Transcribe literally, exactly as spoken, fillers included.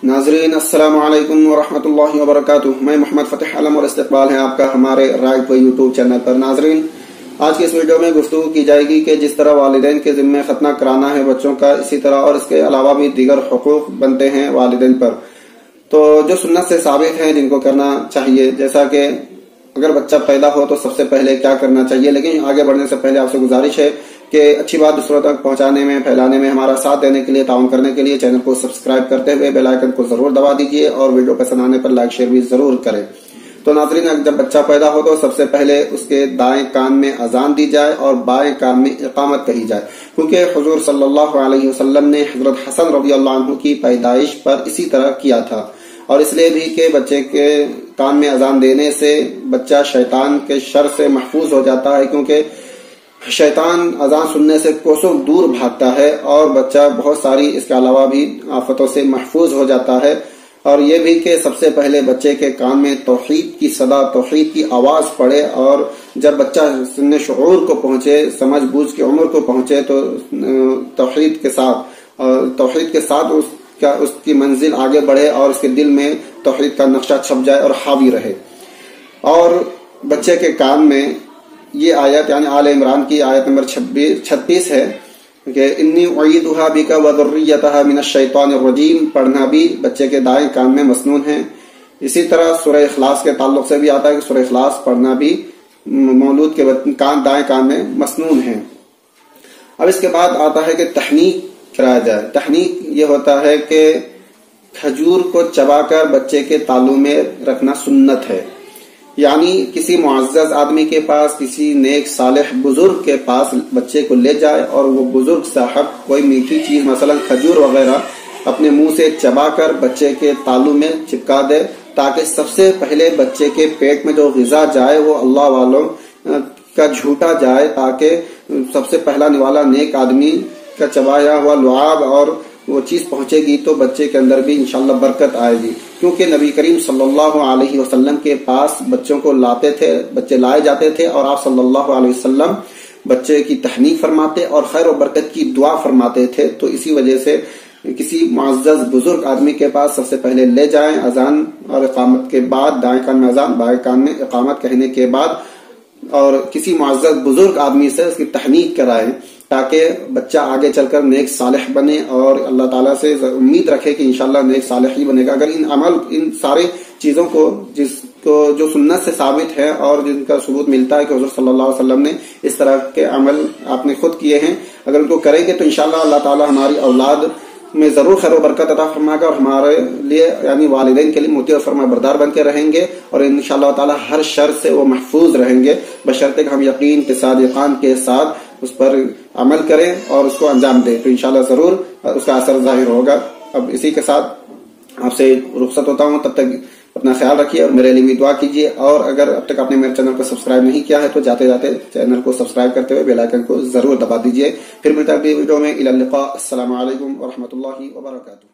ناظرین السلام علیکم ورحمۃ اللہ وبرکاتہ، میں محمد فتح علم اور استقبال ہے آپ کا ہمارے رائٹ وے یوٹیوب چینل پر۔ ناظرین، آج کی اس ویڈیو میں گفتگو کی جائے گی کہ جس طرح والدین کے ذمہ ختنہ کرانا ہے بچوں کا، اسی طرح اور اس کے علاوہ بھی دیگر حقوق بنتے ہیں والدین پر، تو جو سنت سے ثابت ہیں جن کو کرنا چاہیے، جیسا کہ اگر بچہ پیدا ہو تو سب سے پہلے کیا کرنا چاہیے۔ لیکن آگے بڑھنے سے پہلے آپ سے گزارش ہے کہ اچھی بات دوسروں تک پہنچانے میں، پھیلانے میں ہمارا ساتھ دینے کے لیے، تعاون کرنے کے لیے چینل کو سبسکرائب کرتے ہوئے بیل آئیکن کو ضرور دبا دیجیے اور ویڈیو پسند آنے پر لائک شیئر بھی ضرور کریں۔ تو ناظرین، جب بچہ پیدا ہو تو سب سے پہلے اس کے دائیں کان میں اذان دی جائے اور بائیں کان میں اقامت کہی جائے، کیونکہ حضور صلی اللہ علیہ وسلم نے حضرت حسن رضی اللہ عنہ کی پیدائش پر اسی طرح کیا تھا، اور اس لیے بھی کہ بچے کے کان میں اذان دینے سے بچہ شیطان کے شر سے محفوظ ہو جاتا ہے، کیونکہ شیطان اذان سننے سے کوسوں دور بھاگتا ہے اور بچہ بہت ساری اس کے علاوہ بھی آفتوں سے محفوظ ہو جاتا ہے۔ اور یہ بھی کہ سب سے پہلے بچے کے کان میں توحید کی صدا، توحید کی آواز پڑے، اور جب بچہ سن شعور کو پہنچے، سمجھ بوجھ کی عمر کو پہنچے، تو توحید کے ساتھ توحید کے ساتھ اس کا اس کی منزل آگے بڑھے اور اس کے دل میں توحید کا نقشہ چھپ جائے اور حاوی رہے۔ اور بچے کے کان میں یہ آیت یعنی آل عمران کی آیت نمبر چھتیس ہے کہ انی اعیدھا بک وذریتھا من الشیطان الرجیم پڑھنا بھی بچے کے دائیں کان میں مسنون ہے۔ اسی طرح سورہ اخلاص کے تعلق سے بھی آتا ہے کہ سورہ اخلاص پڑھنا بھی مولود کے کان دائیں کان میں مسنون ہے۔ اب اس کے بعد آتا ہے کہ تحنیک کرایا جائے۔ تحنیک یہ ہوتا ہے کہ کھجور کو چبا کر بچے کے تالو میں رکھنا سنت ہے، یعنی کسی معزز آدمی کے پاس، کسی نیک صالح بزرگ کے پاس بچے کو لے جائے اور وہ بزرگ صاحب کوئی میٹھی چیز مثلا کھجور وغیرہ اپنے منہ سے چبا کر بچے کے تالو میں چپکا دے، تاکہ سب سے پہلے بچے کے پیٹ میں جو غذا جائے وہ اللہ والوں کا جھوٹا جائے، تاکہ سب سے پہلا نوالا نیک آدمی کا چبایا ہوا لعاب اور وہ چیز پہنچے گی تو بچے کے اندر بھی انشاءاللہ برکت آئے گی۔ کیونکہ نبی کریم صلی اللہ علیہ وسلم کے پاس بچوں کو لاتے تھے، بچے لائے جاتے تھے، اور آپ صلی اللہ علیہ وسلم بچے کی تحنیک فرماتے اور خیر و برکت کی دعا فرماتے تھے۔ تو اسی وجہ سے کسی معزز بزرگ آدمی کے پاس سب سے پہلے لے جائیں، اذان اور اقامت کے بعد، دائیں کان میں اذان، بائیں کان میں اقامت کہنے کے بعد، اور کسی معزز بزرگ آدمی سے اس کی تحنیک کرائیں، تاکہ بچہ آگے چل کر نیک صالح بنے اور اللہ تعالیٰ سے امید رکھے کہ انشاءاللہ نیک صالح ہی بنے گا۔ اگر ان عمل ان سارے چیزوں کو جس کو جو سنت سے ثابت ہے اور جن کا ثبوت ملتا ہے کہ حضور صلی اللہ علیہ وسلم نے اس طرح کے عمل آپ نے خود کیے ہیں، اگر ان کو کریں گے تو انشاءاللہ اللہ تعالیٰ ہماری اولاد میں ضرور خیر و برکت عطا فرمائے گا، اور ہمارے لیے یعنی والدین کے لیے مطیع اور فرما بردار بن کے رہیں گے، اور انشاءاللہ تعالیٰ ہر شر سے وہ محفوظ رہیں گے، بشرطے کہ ہم یقین کے ساتھ، یقین کے ساتھ اس پر عمل کریں اور اس کو انجام دیں، تو انشاءاللہ ضرور اس کا اثر ظاہر ہوگا۔ اب اسی کے ساتھ آپ سے رخصت ہوتا ہوں، تب تک اپنا خیال رکھیے اور میرے لیے بھی دعا کیجیے، اور اگر اب تک آپ نے میرے چینل کو سبسکرائب نہیں کیا ہے تو جاتے جاتے چینل کو سبسکرائب کرتے ہوئے بیل آئیکن کو ضرور دبا دیجیے۔ پھر ملتے ہیں اگلی ویڈیو میں، الی اللقاء، السلام علیکم ورحمۃ اللہ وبرکاتہ۔